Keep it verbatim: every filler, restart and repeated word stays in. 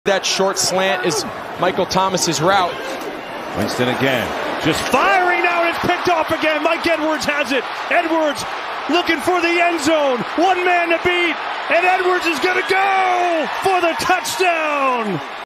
That short slant is Michael Thomas's route. Winston again, just firing out. It's picked off again. Mike Edwards has it. Edwards looking for the end zone. One man to beat, and Edwards is going to go for the touchdown.